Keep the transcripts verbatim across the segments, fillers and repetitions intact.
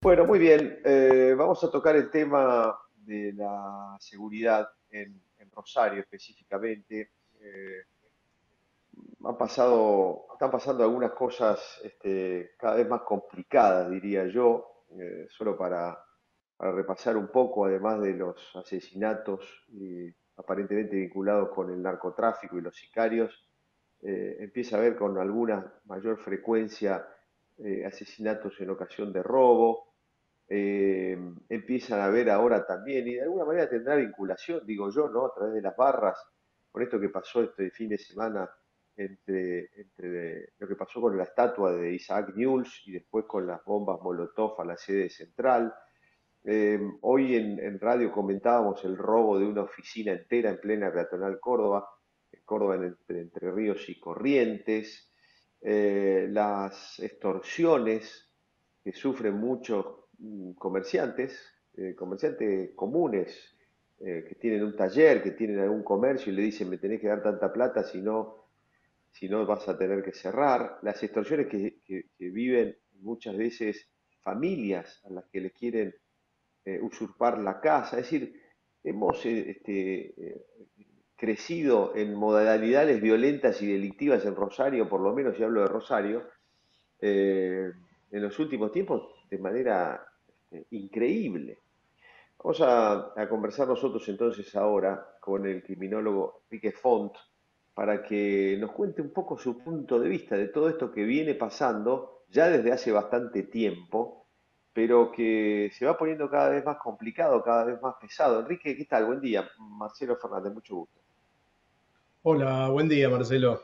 Bueno, muy bien. Eh, vamos a tocar el tema de la seguridad en, en Rosario específicamente. Eh, han pasado, están pasando algunas cosas este, cada vez más complicadas, diría yo, eh, solo para, para repasar un poco, además de los asesinatos eh, aparentemente vinculados con el narcotráfico y los sicarios, eh, empieza a haber con alguna mayor frecuencia eh, asesinatos en ocasión de robo. eh, Empiezan a ver ahora también, y de alguna manera tendrá vinculación, digo yo, ¿no? A través de las barras, con esto que pasó este fin de semana entre, entre lo que pasó con la estatua de Isaac Newell's y después con las bombas Molotov a la sede central. Eh, hoy en, en radio comentábamos el robo de una oficina entera en plena peatonal Córdoba, en Córdoba en- entre, Entre Ríos y Corrientes, eh, las extorsiones que sufren muchos mm, comerciantes, eh, comerciantes comunes, eh, que tienen un taller, que tienen algún comercio y le dicen me tenés que dar tanta plata, si no, si no vas a tener que cerrar, las extorsiones que, que- que viven muchas veces familias a las que les quieren eh, usurpar la casa. Es decir, hemos eh, este, eh, crecido en modalidades violentas y delictivas en Rosario, por lo menos si hablo de Rosario, eh, en los últimos tiempos de manera este, increíble. Vamos a, a conversar nosotros entonces ahora con el criminólogo Enrique Font para que nos cuente un poco su punto de vista de todo esto que viene pasando ya desde hace bastante tiempo, pero que se va poniendo cada vez más complicado, cada vez más pesado. Enrique, ¿qué tal? Buen día. Marcelo Fernández, mucho gusto. Hola, buen día, Marcelo.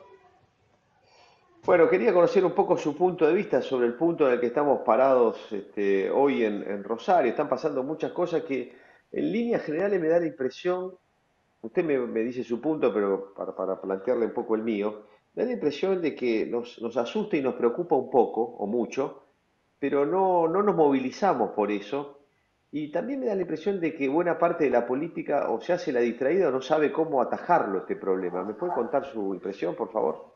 Bueno, quería conocer un poco su punto de vista sobre el punto en el que estamos parados este, hoy en, en Rosario. Están pasando muchas cosas que en líneas generales me da la impresión. Usted me, me dice su punto, pero para, para plantearle un poco el mío, me da la impresión de que nos, nos asusta y nos preocupa un poco, o mucho, pero no, no nos movilizamos por eso. Y también me da la impresión de que buena parte de la política o se hace la distraída o no sabe cómo atajarlo este problema. ¿Me puede contar su impresión, por favor?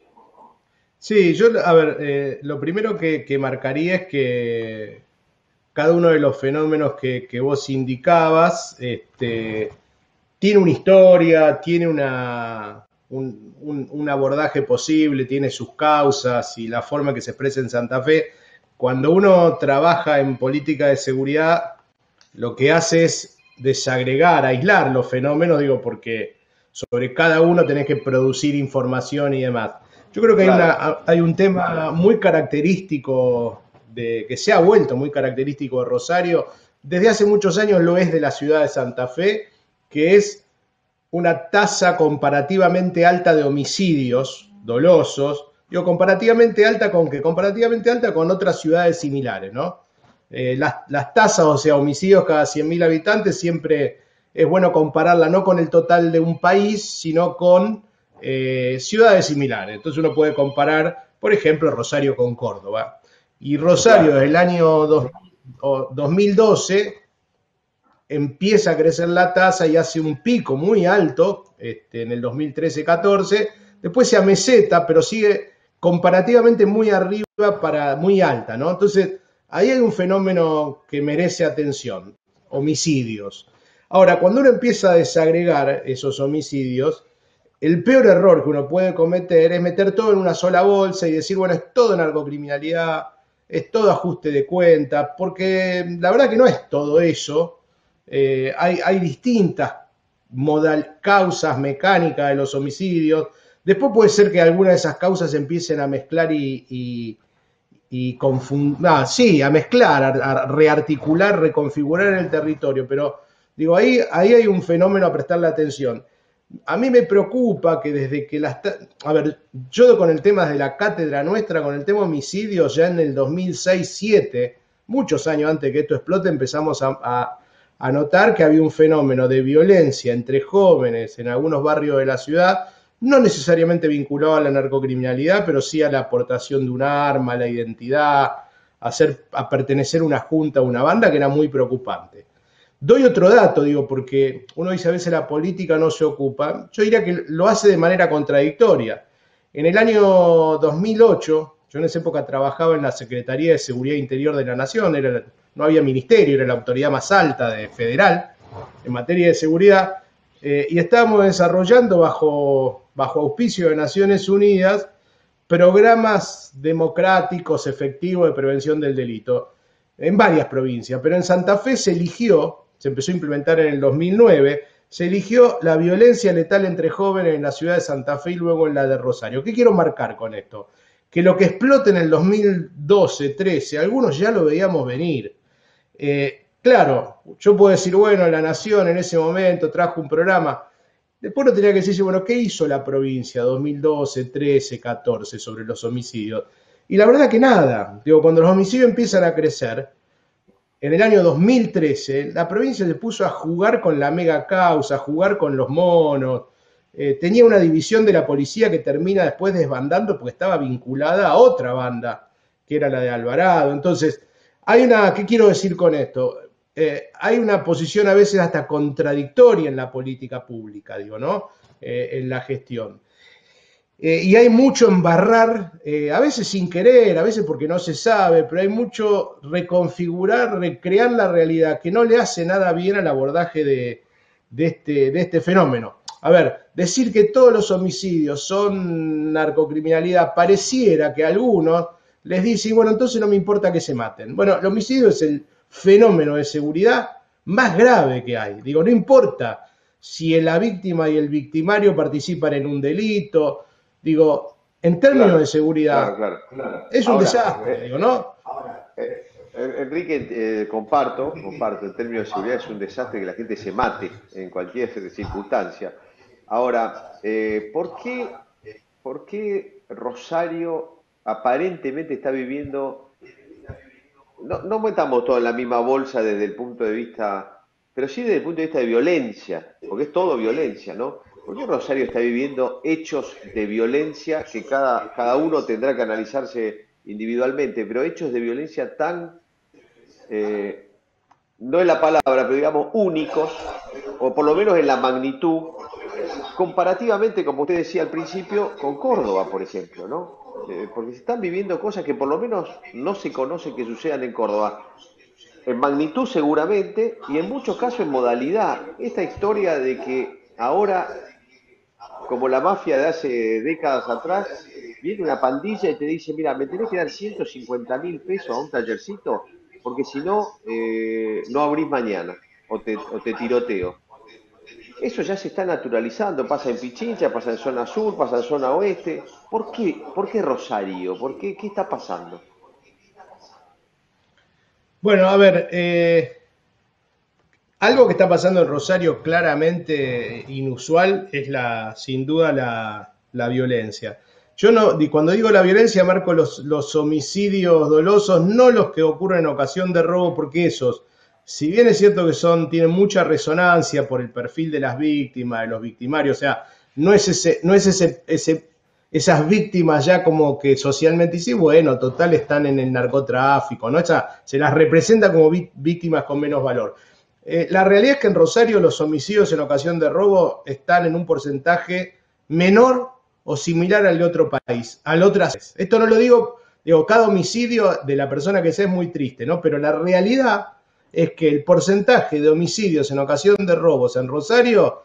Sí, yo, a ver, eh, lo primero que, que marcaría es que cada uno de los fenómenos que, que vos indicabas este, tiene una historia, tiene una, un, un- un abordaje posible, tiene sus causas y la forma que se expresa en Santa Fe. Cuando uno trabaja en política de seguridad, lo que hace es desagregar, aislar los fenómenos, digo, porque sobre cada uno tenés que producir información y demás. Yo creo que hay, Claro. una, hay un tema muy característico, de, que se ha vuelto muy característico de Rosario, desde hace muchos años lo es de la ciudad de Santa Fe, que es una tasa comparativamente alta de homicidios dolosos, digo comparativamente alta con que comparativamente alta con otras ciudades similares, ¿no? Eh, las, las, tasas, o sea, homicidios cada cien mil habitantes, siempre es bueno compararla no con el total de un país, sino con eh, ciudades similares. Entonces uno puede comparar, por ejemplo, Rosario con Córdoba. Y Rosario Claro. desde el año dos, o dos mil doce empieza a crecer la tasa y hace un pico muy alto este, en el dos mil trece catorce, después se ameseta, pero sigue comparativamente muy arriba para muy alta, ¿no? Entonces, ahí hay un fenómeno que merece atención, homicidios. Ahora, cuando uno empieza a desagregar esos homicidios, el peor error que uno puede cometer es meter todo en una sola bolsa y decir, bueno, es todo narcocriminalidad, es todo ajuste de cuentas, porque la verdad que no es todo eso. Eh, hay, hay distintas modal, causas mecánicas de los homicidios. Después puede ser que algunas de esas causas empiecen a mezclar y, y, y confundir, ah, sí, a mezclar, a, a rearticular, reconfigurar el territorio, pero digo, ahí, ahí hay un fenómeno a prestarle atención. A mí me preocupa que desde que las... A ver, yo con el tema de la cátedra nuestra, con el tema homicidios, ya en el dos mil seis dos mil siete, muchos años antes que esto explote, empezamos a, a, a notar que había un fenómeno de violencia entre jóvenes en algunos barrios de la ciudad, no necesariamente vinculado a la narcocriminalidad, pero sí a la aportación de un arma, a la identidad, a, ser, a pertenecer a una junta, a una banda, que era muy preocupante. Doy otro dato, digo, porque uno dice a veces la política no se ocupa. Yo diría que lo hace de manera contradictoria. En el año dos mil ocho, yo en esa época trabajaba en la Secretaría de Seguridad Interior de la Nación, era no había ministerio, era la autoridad más alta de federal en materia de seguridad, eh, y estábamos desarrollando bajo, bajo auspicio de Naciones Unidas programas democráticos efectivos de prevención del delito en varias provincias, pero en Santa Fe se eligió, se empezó a implementar en el dos mil nueve, se eligió la violencia letal entre jóvenes en la ciudad de Santa Fe y luego en la de Rosario. ¿Qué quiero marcar con esto? Que lo que explota en el dos mil doce, trece, algunos ya lo veíamos venir. Eh, claro, yo puedo decir, bueno, La Nación en ese momento trajo un programa. Después uno tenía que decirse, bueno, ¿qué hizo la provincia dos mil doce, trece, catorce sobre los homicidios? Y la verdad que nada. Digo, cuando los homicidios empiezan a crecer, en el año dos mil trece, la provincia se puso a jugar con la mega causa, a jugar con los monos. Eh, tenía una división de la policía que termina después desbandando porque estaba vinculada a otra banda, que era la de Alvarado. Entonces, hay una, ¿qué quiero decir con esto? Eh, hay una posición a veces hasta contradictoria en la política pública, digo, ¿no? Eh, en la gestión. Eh, y hay mucho embarrar, eh, a veces sin querer, a veces porque no se sabe, pero hay mucho reconfigurar, recrear la realidad que no le hace nada bien al abordaje de, de, este, de este fenómeno. A ver, decir que todos los homicidios son narcocriminalidad, pareciera que a algunos les dicen, bueno, entonces no me importa que se maten. Bueno, el homicidio es el fenómeno de seguridad más grave que hay. Digo, no importa si la víctima y el victimario participan en un delito. Digo, en términos claro, de seguridad, claro, claro, claro. es un Ahora, desastre, eh, digo, ¿no? Eh, Enrique, eh, comparto, comparto, en términos de seguridad es un desastre que la gente se mate en cualquier circunstancia. Ahora, eh, ¿por qué, ¿por qué Rosario aparentemente está viviendo, no, no metamos todo en la misma bolsa desde el punto de vista, pero sí desde el punto de vista de violencia, porque es todo violencia, ¿no? ¿Por qué Rosario está viviendo hechos de violencia que cada, cada uno tendrá que analizarse individualmente, pero hechos de violencia tan, eh, no es la palabra, pero digamos únicos, o por lo menos en la magnitud, comparativamente, como usted decía al principio, con Córdoba, por ejemplo, ¿no? Eh, porque se están viviendo cosas que por lo menos no se conoce que sucedan en Córdoba. En magnitud seguramente, y en muchos casos en modalidad. Esta historia de que ahora, como la mafia de hace décadas atrás, viene una pandilla y te dice, mira, me tenés que dar ciento cincuenta mil pesos a un tallercito, porque si no, eh, no abrís mañana, o te, o te tiroteo. Eso ya se está naturalizando, pasa en Pichincha, pasa en zona sur, pasa en zona oeste. ¿Por qué, ¿Por qué Rosario? ¿Por qué? ¿Qué está pasando? Bueno, a ver, eh, algo que está pasando en Rosario claramente inusual es la, sin duda la, la violencia. Yo no, cuando digo la violencia marco los, los homicidios dolosos, no los que ocurren en ocasión de robo, porque esos, si bien es cierto que son, tienen mucha resonancia por el perfil de las víctimas, de los victimarios, o sea, no es ese, no es ese, ese esas víctimas ya como que socialmente dicen, bueno, total están en el narcotráfico, ¿no? Esa, se las representa como víctimas con menos valor. Eh, la realidad es que en Rosario los homicidios en ocasión de robo están en un porcentaje menor o similar al de otro país, al otro. Esto no lo digo, digo, cada homicidio de la persona que sea es muy triste, ¿no? Pero la realidad es que el porcentaje de homicidios en ocasión de robos en Rosario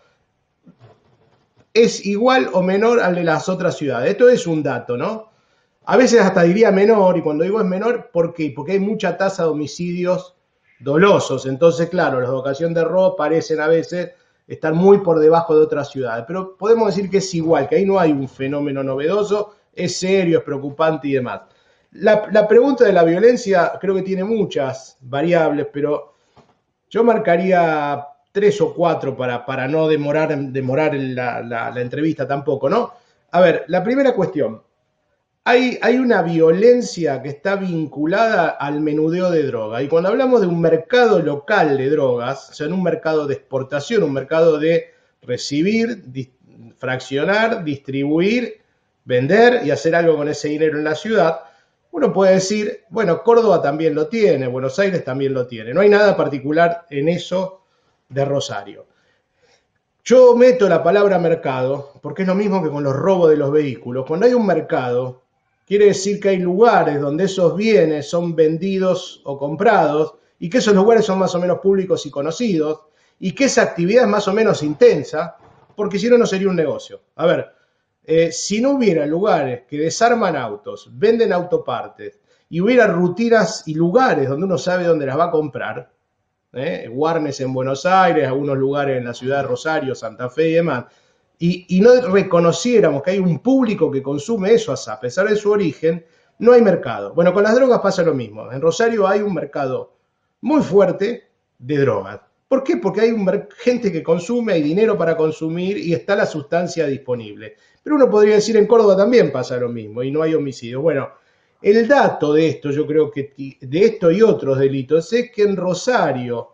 es igual o menor al de las otras ciudades. Esto es un dato, ¿no? A veces hasta diría menor, y cuando digo es menor, ¿por qué? Porque hay mucha tasa de homicidios dolosos. Entonces, claro, los de ocasión de robo parecen a veces estar muy por debajo de otras ciudades. Pero podemos decir que es igual, que ahí no hay un fenómeno novedoso, es serio, es preocupante y demás. La, la pregunta de la violencia creo que tiene muchas variables, pero yo marcaría tres o cuatro para, para no demorar, demorar la, la, la entrevista tampoco, ¿no? A ver, la primera cuestión. Hay, hay una violencia que está vinculada al menudeo de droga. Y cuando hablamos de un mercado local de drogas, o sea, en un mercado de exportación, un mercado de recibir, di, fraccionar, distribuir, vender y hacer algo con ese dinero en la ciudad, uno puede decir, bueno, Córdoba también lo tiene, Buenos Aires también lo tiene. No hay nada particular en eso de Rosario. Yo meto la palabra mercado porque es lo mismo que con los robos de los vehículos. Cuando hay un mercado, quiere decir que hay lugares donde esos bienes son vendidos o comprados y que esos lugares son más o menos públicos y conocidos, y que esa actividad es más o menos intensa, porque si no, no sería un negocio. A ver, eh, si no hubiera lugares que desarman autos, venden autopartes, y hubiera rutinas y lugares donde uno sabe dónde las va a comprar, ¿eh? Warnes en Buenos Aires, algunos lugares en la ciudad de Rosario, Santa Fe y demás, y, y no reconociéramos que hay un público que consume eso a pesar de su origen, no hay mercado. Bueno, con las drogas pasa lo mismo. En Rosario hay un mercado muy fuerte de drogas. ¿Por qué? Porque hay un, gente que consume, hay dinero para consumir y está la sustancia disponible. Pero uno podría decir en Córdoba también pasa lo mismo y no hay homicidios. Bueno, el dato de esto, yo creo que de esto y otros delitos, es que en Rosario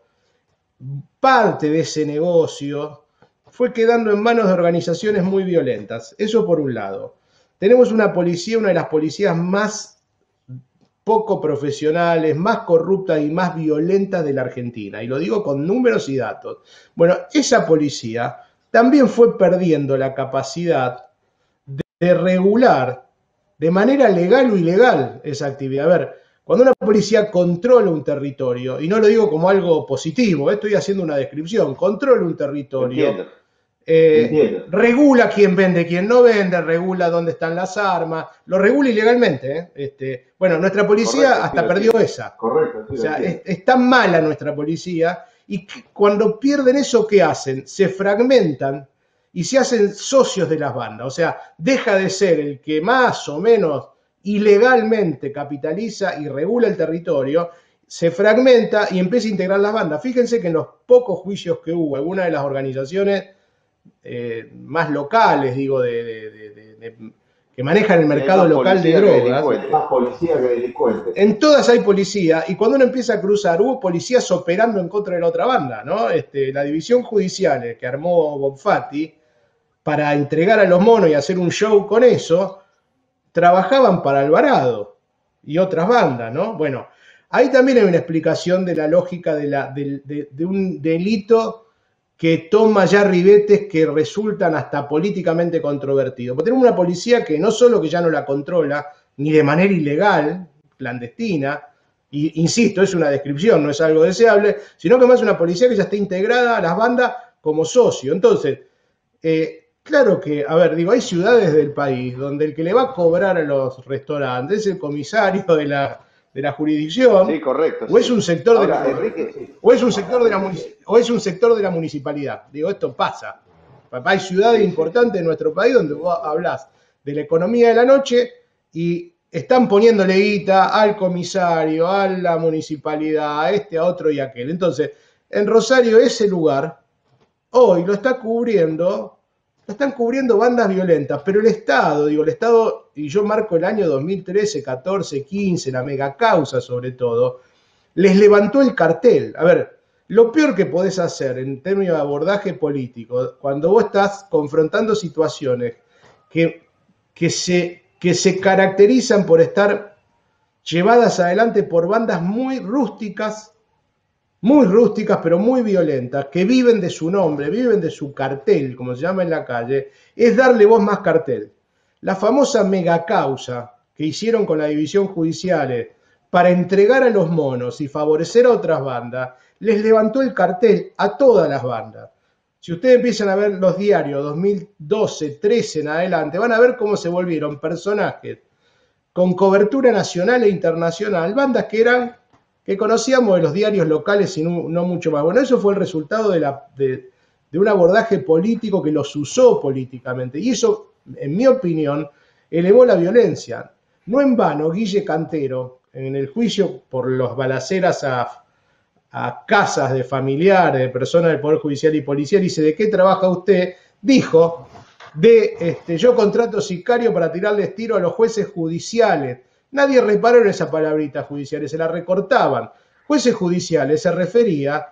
parte de ese negocio fue quedando en manos de organizaciones muy violentas. Eso por un lado. Tenemos una policía, una de las policías más poco profesionales, más corruptas y más violentas de la Argentina. Y lo digo con números y datos. Bueno, esa policía también fue perdiendo la capacidad de, de regular de manera legal o ilegal esa actividad. A ver, cuando una policía controla un territorio, y no lo digo como algo positivo, estoy haciendo una descripción, controla un territorio, Entiendo. eh, Entiendo. regula quién vende, quién no vende, regula dónde están las armas, lo regula ilegalmente. ¿eh? Este, bueno, nuestra policía Correcto, hasta sí, perdió entiendo. esa. Correcto, sí, O sea, entiendo. es, es tan mala nuestra policía, y que cuando pierden eso, ¿qué hacen? Se fragmentan y se hacen socios de las bandas. O sea, deja de ser el que más o menos ilegalmente capitaliza y regula el territorio, se fragmenta y empieza a integrar las bandas. Fíjense que en los pocos juicios que hubo, algunas de las organizaciones eh, más locales, digo, de, de, de, de, de, que manejan el mercado local de drogas, más policía que delincuentes. En todas hay policía, y cuando uno empieza a cruzar, hubo policías operando en contra de la otra banda, ¿no? Este, la división judicial que armó Bonfatti para entregar a los monos y hacer un show con eso, trabajaban para Alvarado y otras bandas, ¿no? Bueno, ahí también hay una explicación de la lógica de, la, de, de, de un delito que toma ya ribetes que resultan hasta políticamente controvertidos. Porque tenemos una policía que no solo que ya no la controla, ni de manera ilegal, clandestina, y insisto, es una descripción, no es algo deseable, sino que más es una policía que ya está integrada a las bandas como socio. Entonces, eh, claro que, a ver, digo, hay ciudades del país donde el que le va a cobrar a los restaurantes es el comisario de la, de la jurisdicción, Sí, correcto. o es sí. un sector Ahora, de la, Enrique, o es un sector de la munici- o es un sector de la municipalidad. Digo, esto pasa. Hay ciudades Sí, sí, importantes en nuestro país donde vos hablás de la economía de la noche y están poniéndole guita al comisario, a la municipalidad, a este, a otro y a aquel. Entonces, en Rosario ese lugar hoy lo está cubriendo, lo están cubriendo bandas violentas, pero el Estado, digo, el Estado, y yo marco el año dos mil trece, catorce, quince, la megacausa sobre todo, les levantó el cartel. A ver, lo peor que podés hacer en términos de abordaje político, cuando vos estás confrontando situaciones que, que, se, que se caracterizan por estar llevadas adelante por bandas muy rústicas, muy rústicas, pero muy violentas, que viven de su nombre, viven de su cartel, como se llama en la calle, es darle voz más cartel. La famosa megacausa que hicieron con la división judicial para entregar a los monos y favorecer a otras bandas, les levantó el cartel a todas las bandas. Si ustedes empiezan a ver los diarios dos mil doce, trece en adelante, van a ver cómo se volvieron personajes con cobertura nacional e internacional, bandas que eran que conocíamos de los diarios locales y no, no mucho más. Bueno, eso fue el resultado de, la, de, de un abordaje político que los usó políticamente. Y eso, en mi opinión, elevó la violencia. No en vano, Guille Cantero, en el juicio por las balaceras a, a casas de familiares, de personas del Poder Judicial y Policial, dice, ¿de qué trabaja usted? Dijo, de este, yo contrato sicario para tirarles tiro a los jueces judiciales. Nadie reparó en esa palabrita judiciales, se la recortaban. Jueces judiciales se refería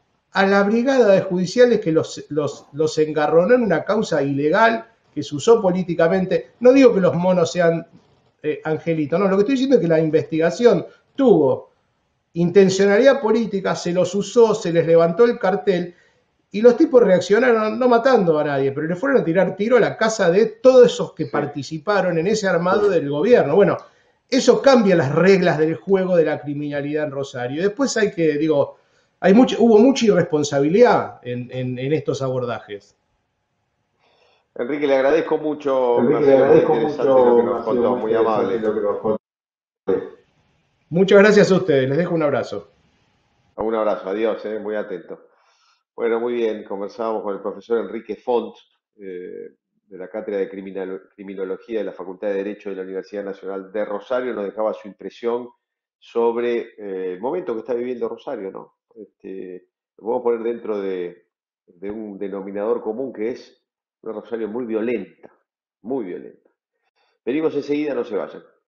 a la brigada de judiciales que los, los, los engarronó en una causa ilegal que se usó políticamente. No digo que los monos sean eh, angelitos, no, lo que estoy diciendo es que la investigación tuvo intencionalidad política, se los usó, se les levantó el cartel y los tipos reaccionaron no matando a nadie, pero le fueron a tirar tiro a la casa de todos esos que participaron en ese armado del gobierno. Bueno, eso cambia las reglas del juego de la criminalidad en Rosario. Después hay que, digo, hay mucho, hubo mucha irresponsabilidad en, en, en estos abordajes. Enrique, le agradezco mucho, ha Enrique, le sido muy agradezco interesante lo que mucho, nos ha sido contó, muy muy interesante amable. lo que nos contó. Muchas gracias a ustedes, les dejo un abrazo. Un abrazo, adiós, eh, muy atento. Bueno, muy bien, conversábamos con el profesor Enrique Font, eh, de la Cátedra de Criminal- Criminología de la Facultad de Derecho de la Universidad Nacional de Rosario, nos dejaba su impresión sobre eh, el momento que está viviendo Rosario, ¿no? Este, lo podemos poner dentro de, de un denominador común que es una Rosario muy violenta, muy violenta. Venimos enseguida, no se vayan.